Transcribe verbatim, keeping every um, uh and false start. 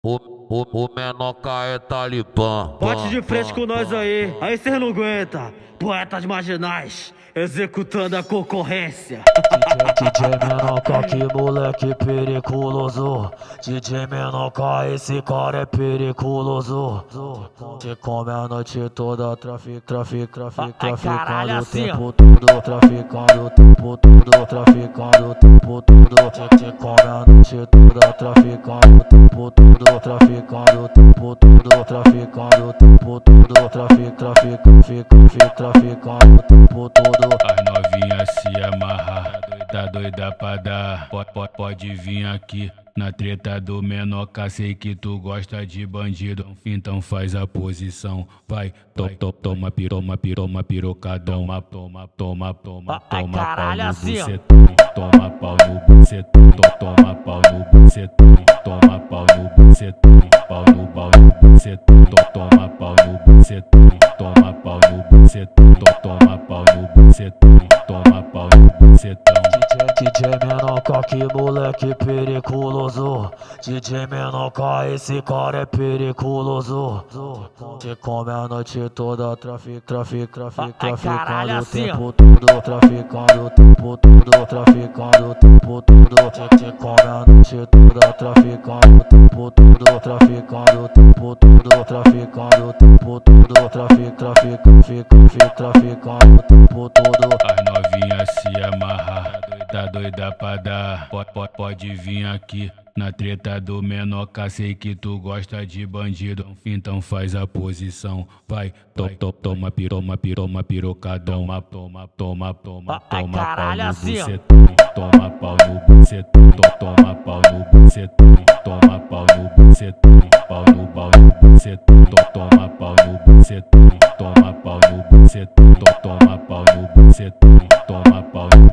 O, o, o Menoca é talibã. Bate de frente com nós aí, aí cês não aguenta. Poetas marginais, executando a concorrência. D J Menoca, que moleque periculoso. D J Menoca, esse cara é periculoso. Te come a noite toda, trafic, trafic, trafic, traficando o tempo todo. Traficando o tempo todo, traficando o tempo todo. Te come a noite toda, traficando o tempo todo. Traficando o tempo todo, traficando o tempo todo. Trafic, trafic, trafic, trafic, traficando o tempo todo. As novinhas se amarrar, tá doida pra dar. Pode, pode, pode vir aqui na treta do Menoca. Sei que tu gosta de bandido, então faz a posição. Vai, to, to, toma piroma, piroma, pirocadão. Toma, toma, toma, toma, toma pau no bucetão. Toma pau no bucetão, toma pau no bucetão. Toma pau no bucetão, pau no pau no bucetão. Toma pau no bucetão, toma pau no bucetão. Toma pau no bucetão, toma pau no bucetão. D J Menoca, que moleque periculoso. D J Menoca, esse cara é periculoso. Te come a noite toda, trafic, trafic, trafic, traficando o tempo todo. Traficando o tempo todo, traficando o tempo todo. Te come a noite toda, traficando o tempo todo. Traficando o tempo todo, traficando o tempo todo. Trafic, trafic, trafic, trafic, traficando o tempo todo. As novinhas se amarrar, tá doida pra dar. Pode, pode, pode vir aqui na treta do Menoca. Sei que tu gosta de bandido, então faz a posição. Vai, to, to, toma piroma, piroma, pirocadão. Toma, toma, toma, toma, toma pau no bucetão. Toma pau no bucetão, toma pau no bucetão. Toma pau no bucetão, pau no pau no bucetão. Toma pau no bucetão, toma pau no bucetão. Toma pau no bucetão, toma pau no